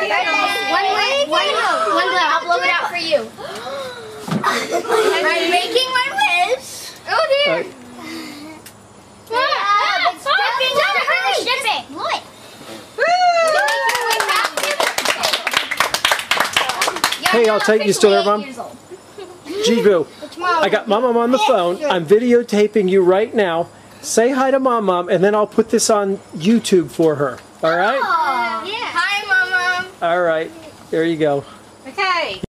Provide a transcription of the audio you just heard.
One glove. I'll blow it out for you. I'm making my wish. Oh dear. Hey, I'll take you still there, Mom? Jibu, I got Mom on the phone. I'm videotaping you right now. Say hi to Mom, and then I'll put this on YouTube for her. All right? Hi, Mom. All right. There you go. Okay.